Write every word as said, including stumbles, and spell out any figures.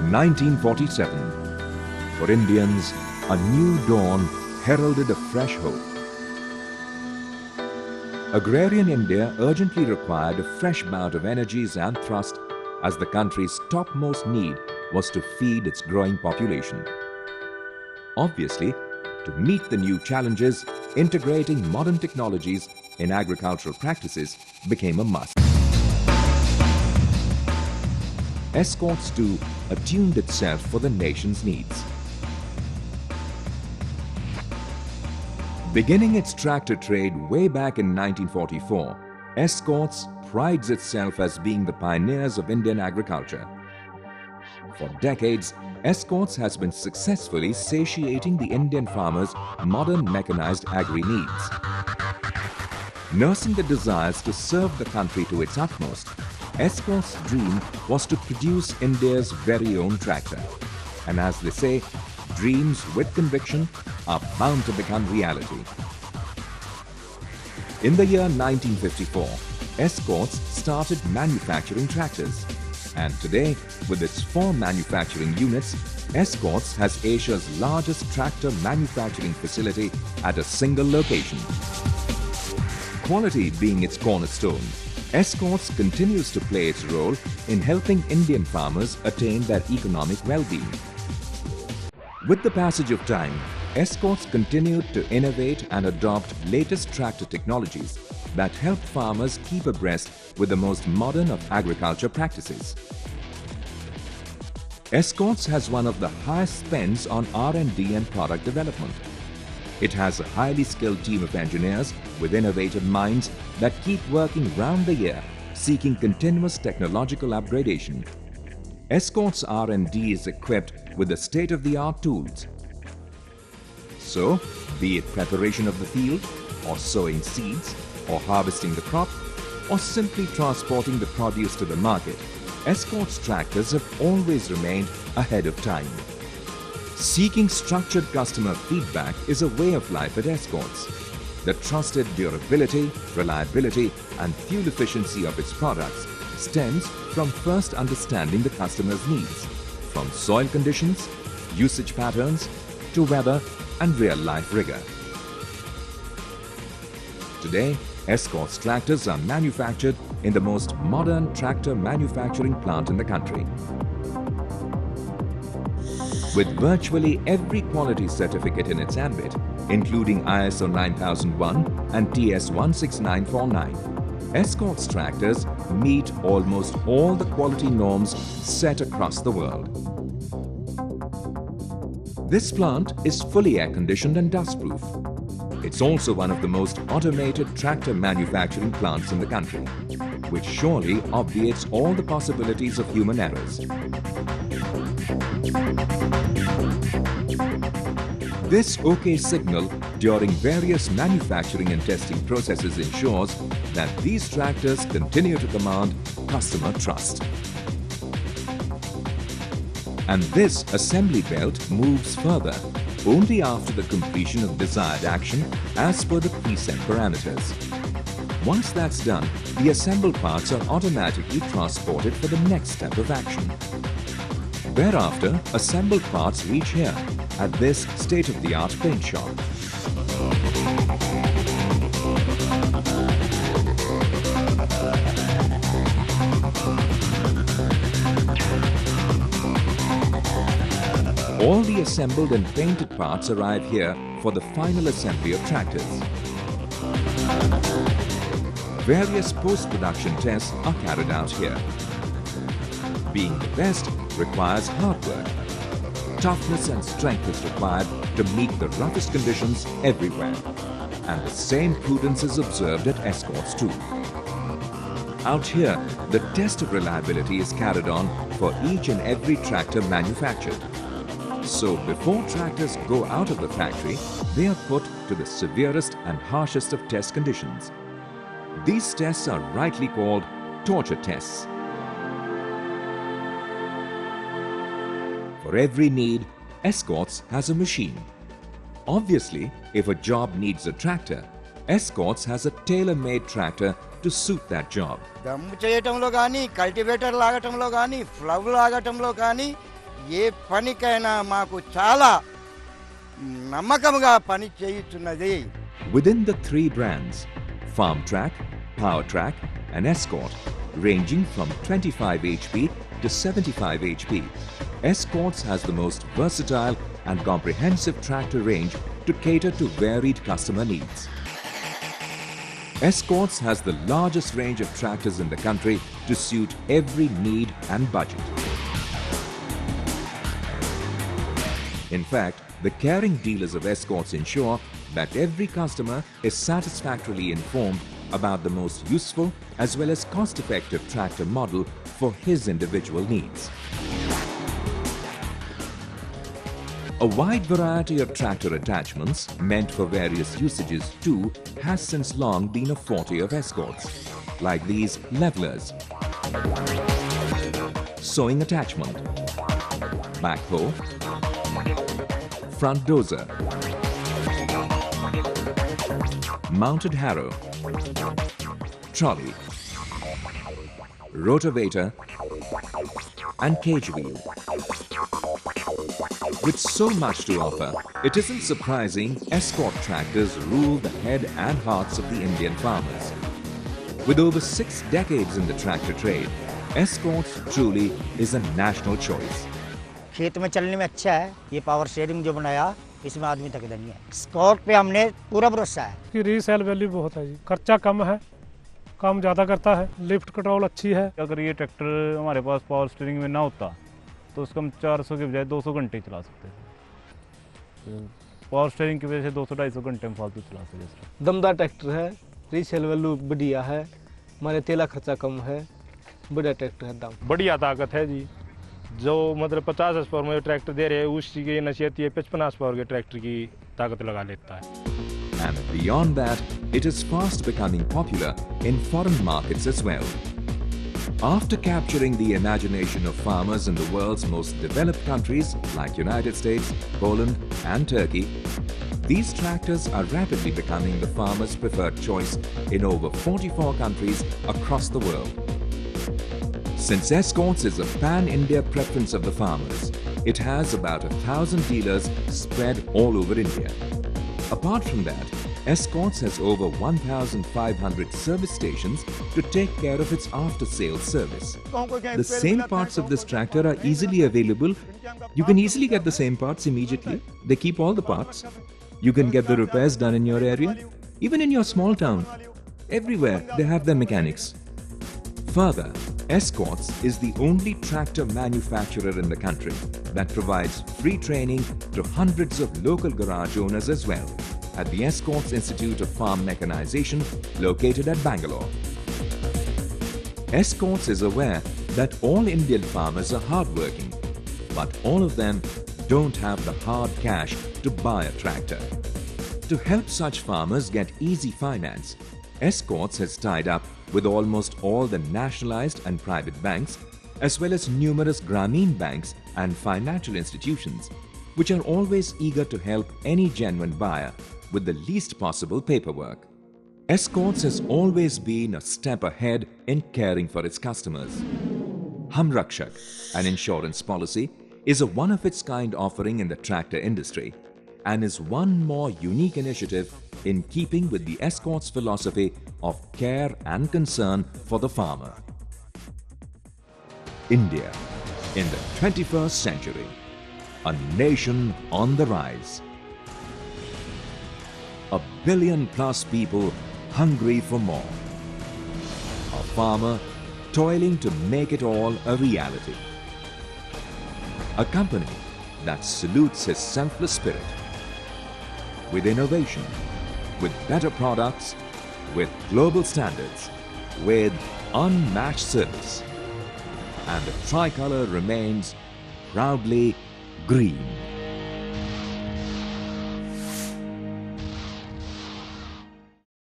nineteen forty-seven. For Indians, a new dawn heralded a fresh hope. Agrarian India urgently required a fresh bout of energies and thrust as the country's topmost need was to feed its growing population. Obviously, to meet the new challenges, integrating modern technologies in agricultural practices became a must. Escorts too attuned itself for the nation's needs. Beginning its tractor trade way back in nineteen forty-four, Escorts prides itself as being the pioneers of Indian agriculture. For decades, Escorts has been successfully satiating the Indian farmers' modern mechanized agri needs. Nursing the desires to serve the country to its utmost, Escorts' dream was to produce India's very own tractor. And as they say, dreams with conviction are bound to become reality. In the year nineteen fifty-four, Escorts started manufacturing tractors. And today, with its four manufacturing units, Escorts has Asia's largest tractor manufacturing facility at a single location. Quality being its cornerstone, Escorts continues to play its role in helping Indian farmers attain their economic well-being. With the passage of time, Escorts continued to innovate and adopt latest tractor technologies that help farmers keep abreast with the most modern of agriculture practices. Escorts has one of the highest spends on R and D and product development. It has a highly skilled team of engineers with innovative minds that keep working round the year, seeking continuous technological upgradation. Escorts R and D is equipped with the state-of-the-art tools. So, be it preparation of the field, or sowing seeds, or harvesting the crop, or simply transporting the produce to the market, Escorts tractors have always remained ahead of time. Seeking structured customer feedback is a way of life at Escorts. The trusted durability, reliability, and fuel efficiency of its products stems from first understanding the customer's needs, from soil conditions, usage patterns, to weather and real-life rigor. Today, Escorts tractors are manufactured in the most modern tractor manufacturing plant in the country. With virtually every quality certificate in its ambit, including I S O nine thousand one and T S one six nine four nine, Escorts tractors meet almost all the quality norms set across the world. This plant is fully air-conditioned and dust-proof. It's also one of the most automated tractor manufacturing plants in the country, which surely obviates all the possibilities of human errors. This OK signal during various manufacturing and testing processes ensures that these tractors continue to command customer trust. And this assembly belt moves further only after the completion of desired action as per the preset parameters. Once that's done, the assembled parts are automatically transported for the next step of action. Thereafter, assembled parts reach here at this state-of-the-art paint shop. All the assembled and painted parts arrive here for the final assembly of tractors. Various post-production tests are carried out here. Being the best requires hard work. Toughness and strength is required to meet the roughest conditions everywhere. And the same prudence is observed at Escorts too. Out here, the test of reliability is carried on for each and every tractor manufactured. So before tractors go out of the factory, they are put to the severest and harshest of test conditions. These tests are rightly called torture tests. For every need, Escorts has a machine. Obviously, if a job needs a tractor, Escorts has a tailor-made tractor to suit that job. దమ్ము చేయటంలో కానీ cultivator లాగటంలో కానీ flow లాగటంలో కానీ ఏ పనికైనా మాకు చాలా నమ్మకంగా పని చేయుచున్నది. Within the three brands, FarmTrack, PowerTrack and Escort, ranging from twenty-five H P to seventy-five H P, Escorts has the most versatile and comprehensive tractor range to cater to varied customer needs. Escorts has the largest range of tractors in the country to suit every need and budget. In fact, the caring dealers of Escorts ensure that every customer is satisfactorily informed about the most useful as well as cost-effective tractor model for his individual needs. A wide variety of tractor attachments meant for various usages too has since long been a forte of Escorts, like these levelers, sowing attachment, backhoe, front dozer, mounted harrow, trolley, rotavator and cage wheel. With so much to offer, it isn't surprising Escort tractors rule the head and hearts of the Indian farmers. With over six decades in the tractor trade, Escorts truly is a national choice. खेत में चलने में अच्छा है। ये power sharing जो बनाया इसमें आदमी तक नहीं है। स्कॉट पे हमने पूरा भरोसा है कि रीसेल वैल्यू बहुत है जी, खर्चा कम है, काम ज़्यादा करता है, लिफ्ट कंट्रोल अच्छी है। अगर ये ट्रैक्टर हमारे पास पावर स्टीयरिंग में ना होता तो उसको हम चार सौ के बजाय दो सौ घंटे चला सकते थे। पावर स्टीयरिंग की वजह से दो सौ ढाई सौ घंटे में फालतू चला सकते। दमदार ट्रैक्टर है, रीसेल वैल्यू बढ़िया है, हमारे तेला खर्चा कम है, बढ़िया ट्रैक्टर है, दाम बढ़िया ताकत है जी। जो मतलब पचास एच पावर में ट्रैक्टर दे रहे हैं उसकी की नसीहत ये पचपन एच पावर के ट्रैक्टर की ताकत लगा लेता है। And beyond that, it is fast becoming popular in foreign markets as well. After capturing the imagination of farmers in the world's most developed countries like United States, Poland and Turkey, these tractors are rapidly becoming the farmers' preferred choice in over forty-four countries across the world. Since Escorts is a pan-India preference of the farmers, it has about a thousand dealers spread all over India. Apart from that, Escorts has over one thousand five hundred service stations to take care of its after-sales service. The same parts of this tractor are easily available. You can easily get the same parts immediately. They keep all the parts. You can get the repairs done in your area, even in your small town. Everywhere they have their mechanics. Further, Escorts is the only tractor manufacturer in the country that provides free training to hundreds of local garage owners as well at the Escorts Institute of Farm Mechanization located at Bangalore. Escorts is aware that all Indian farmers are hardworking, but all of them don't have the hard cash to buy a tractor. To help such farmers get easy finance, Escorts has tied up with almost all the nationalized and private banks, as well as numerous Grameen banks and financial institutions, which are always eager to help any genuine buyer with the least possible paperwork. Escorts has always been a step ahead in caring for its customers. Hum Rakshak, an insurance policy, is a one-of-its-kind offering in the tractor industry and is one more unique initiative in keeping with the Escorts philosophy of care and concern for the farmer. India in the twenty-first century, a nation on the rise. A billion plus people hungry for more. A farmer toiling to make it all a reality. A company that salutes his selfless spirit. With innovation, with better products, with global standards, with unmatched service. And the tricolor remains proudly green.